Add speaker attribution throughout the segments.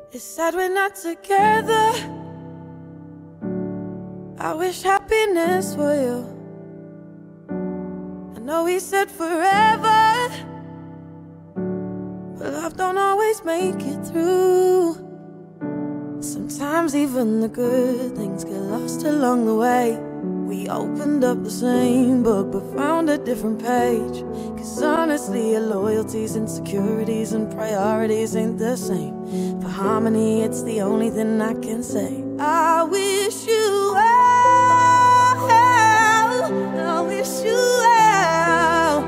Speaker 1: It's sad we're not together. I wish happiness for you. I know we said forever, but love don't always make it through. Sometimes even the good things get lost along the way. We opened up the same book but found a different page. Cause honestly, your loyalties, insecurities, and priorities ain't the same. For harmony, it's the only thing I can say. I wish you well, I wish you well,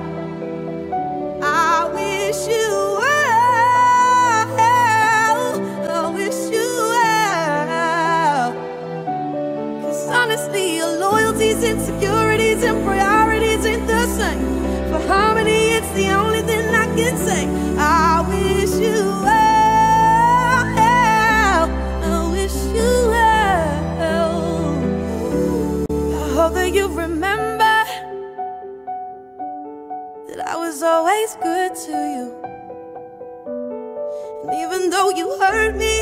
Speaker 1: I wish you well, I wish you well. Cause honestly, your loyalties, insecurities, and priorities ain't the same. For harmony, it's the only thing I can say. I wish you well, I wish you well. I hope that you remember that I was always good to you. And even though you hurt me,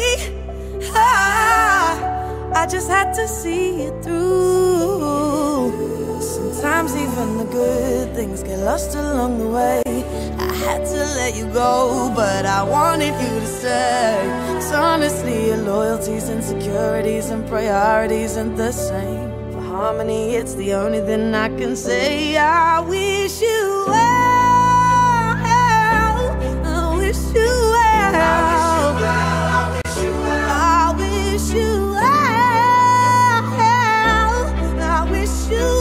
Speaker 1: I just had to see it through. Sometimes even the good things get lost along the way. I had to let you go, but I wanted you to stay. Cause honestly, your loyalties, insecurities, and priorities ain't the same. For harmony, it's the only thing I can say. I wish you well, I wish you well, I wish you well, I wish you well, I wish you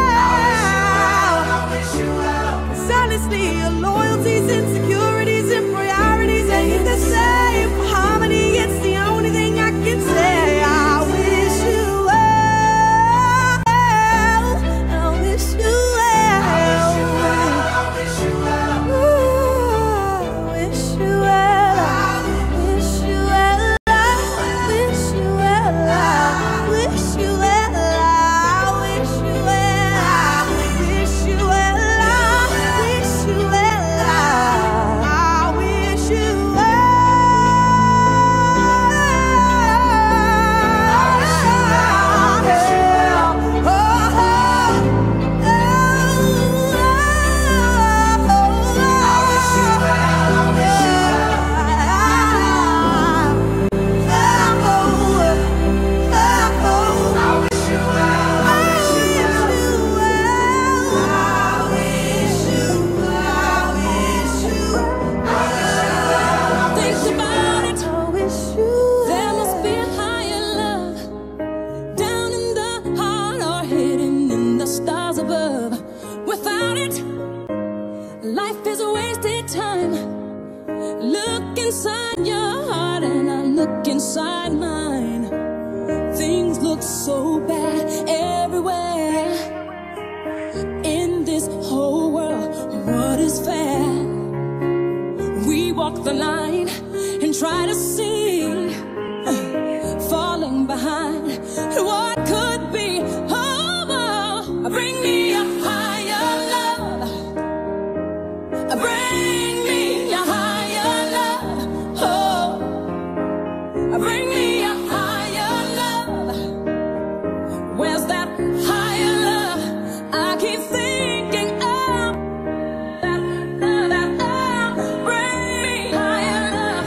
Speaker 1: well. Cause honestly, your loyalties, insecurities, and priorities ain't the same. For harmony, it's the only thing I can say. I wish you well, I wish you well, I wish you well, I wish you well, I wish you well, I wish you well, I wish you well, I wish you well, I wish you well, I wish you well, I wish you well.
Speaker 2: Think about it. There must be a higher love down in the heart or hidden in the stars above. Without it, life is a wasted time. Look inside your heart and I look inside mine. Things look so bad everywhere in this whole world. What is fair? We walk the line and try to see, falling behind what could be. Oh, bring me a higher love. Bring me a higher love. Oh, bring me a higher love. Where's that higher love? I keep thinking of that. Bring me higher love.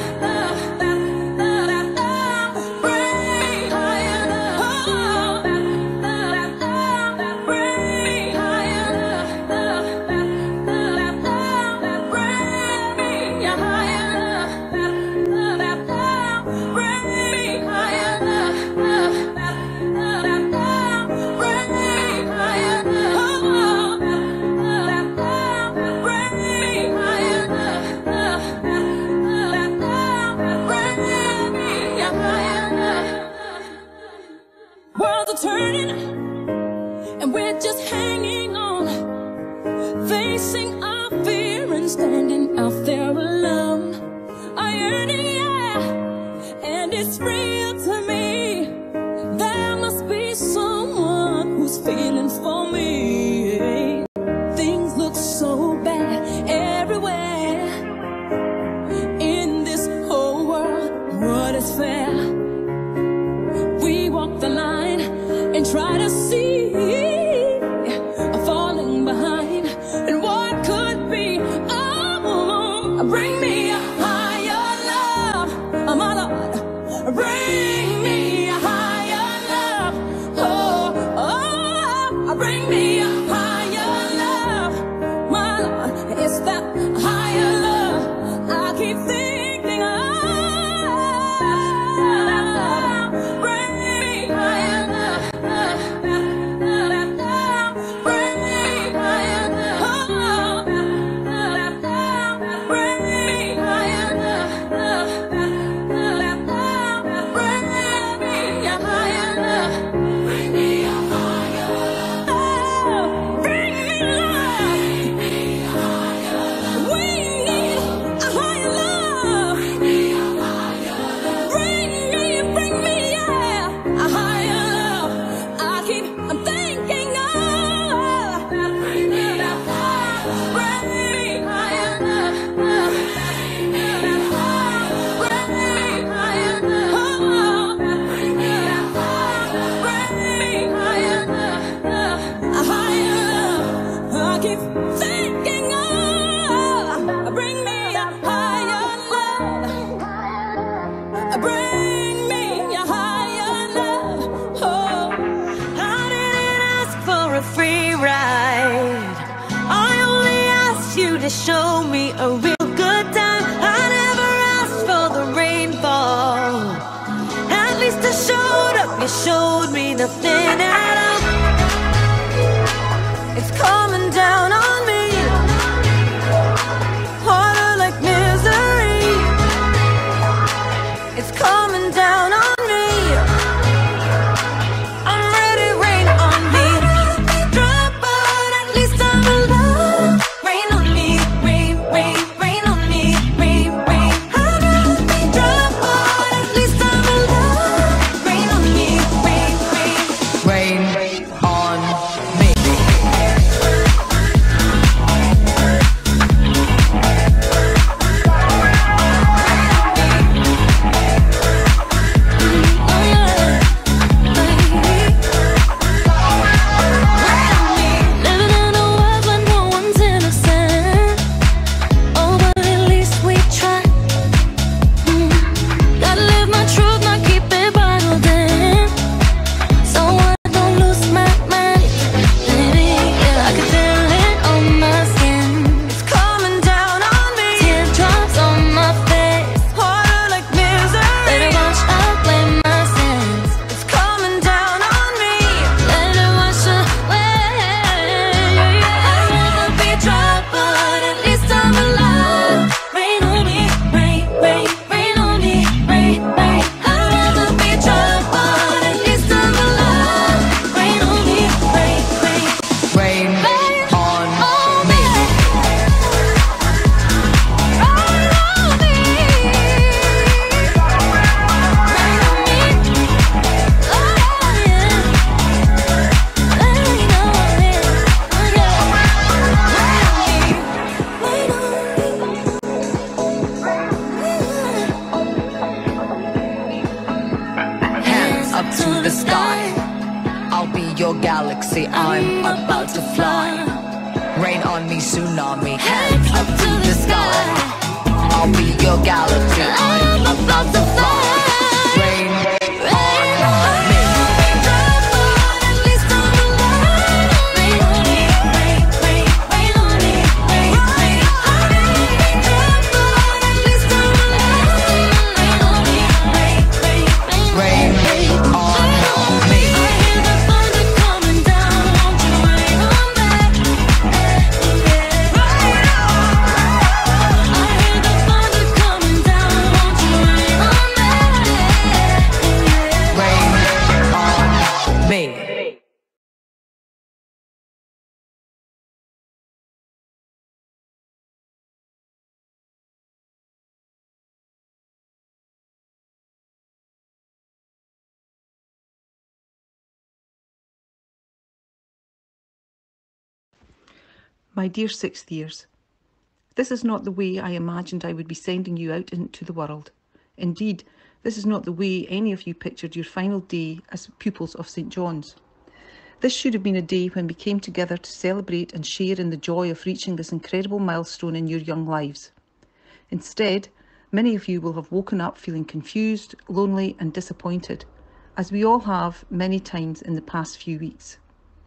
Speaker 2: Bring me higher love. Bring me higher love. Bring me a higher love. Bring me higher love. Bring me higher love. Bring me higher love. Bring me a higher love. Worlds are turning and we're just hanging on, facing our fear and standing out there alone. I yearn, yeah, and it's real to me. There must be someone who's feeling for me. Things look so bad everywhere in this whole world. What is fair?
Speaker 1: show me a real good time. I never asked for the rainfall. At least I showed up, you showed me nothing at all. It's coming down on me, harder like misery. It's coming down on me. I'm ready, rain on me. Drop, but at least I'm alive. Rain on me, rain, rain, rain on me, rain, rain. I'd rather be drop, but at least I'm alive. Rain on me, rain, rain.
Speaker 3: Rain on me.
Speaker 2: Living in a world where no one's innocent. Oh, but at least we try. Gotta live my truth, not keep it bottled in. So I don't lose my mind. Baby, yeah, I can feel it on my skin.
Speaker 1: It's coming down on me,
Speaker 2: Teardrops on my face.
Speaker 1: harder like misery.
Speaker 2: Let it wash away my sins.
Speaker 1: It's coming down on me.
Speaker 2: Let it wash away. I'd rather be dry, but at least I'm alive. Rain on me, rain, rain, rain on me, rain, rain. I'd rather be dry, but at least I'm alive. Rain on me, rain, rain,
Speaker 3: Rain
Speaker 2: rain
Speaker 3: on
Speaker 2: on
Speaker 3: me.
Speaker 2: me. Rain on me. Rain on me. Oh yeah. Rain on me. Oh yeah. Rain on
Speaker 3: Hands up to the sky. I'll be your galaxy. I'm about to fly. Rain on me, tsunami. Hands up to the sky. I'll be your galaxy. I'm about to fly. Rain on me. Rain on me. Rain on me.
Speaker 4: My dear sixth years, this is not the way I imagined I would be sending you out into the world. Indeed, this is not the way any of you pictured your final day as pupils of St. John's. This should have been a day when we came together to celebrate and share in the joy of reaching this incredible milestone in your young lives. Instead, many of you will have woken up feeling confused, lonely and disappointed, as we all have many times in the past few weeks.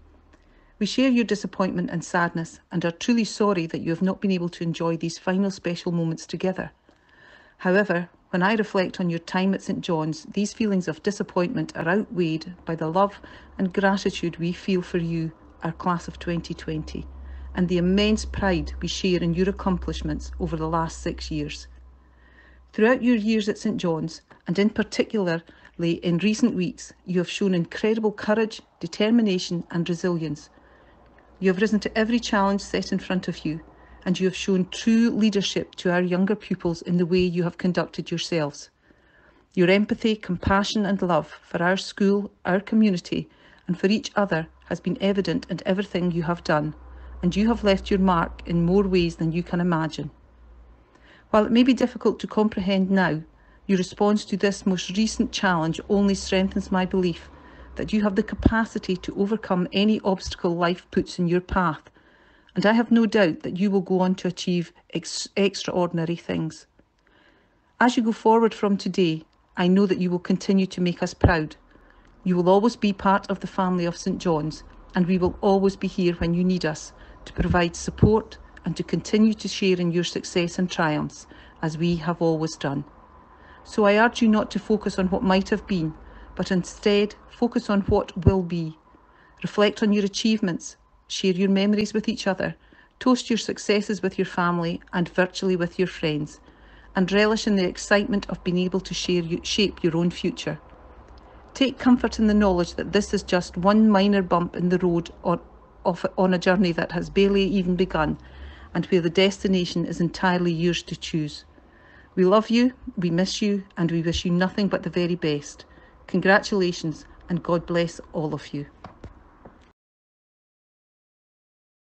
Speaker 4: We share your disappointment and sadness and are truly sorry that you have not been able to enjoy these final special moments together. However, when I reflect on your time at St. John's, these feelings of disappointment are outweighed by the love and gratitude we feel for you, our class of 2020, and the immense pride we share in your accomplishments over the last 6 years. Throughout your years at St. John's, and in particularly in recent weeks, you have shown incredible courage, determination and resilience. You have risen to every challenge set in front of you, and you have shown true leadership to our younger pupils in the way you have conducted yourselves. Your empathy, compassion and love for our school, our community and for each other has been evident in everything you have done, and you have left your mark in more ways than you can imagine. While it may be difficult to comprehend now, your response to this most recent challenge only strengthens my belief that you have the capacity to overcome any obstacle life puts in your path, and I have no doubt that you will go on to achieve extraordinary things. As you go forward from today, I know that you will continue to make us proud. You will always be part of the family of St. John's, and we will always be here when you need us to provide support, and to continue to share in your success and triumphs, as we have always done. So I urge you not to focus on what might have been, but instead focus on what will be. Reflect on your achievements, share your memories with each other, toast your successes with your family and virtually with your friends, and relish in the excitement of being able to shape your own future. Take comfort in the knowledge that this is just one minor bump in the road on a journey that has barely even begun, and where the destination is entirely yours to choose. We love you, we miss you, and we wish you nothing but the very best. Congratulations, and God bless all of you.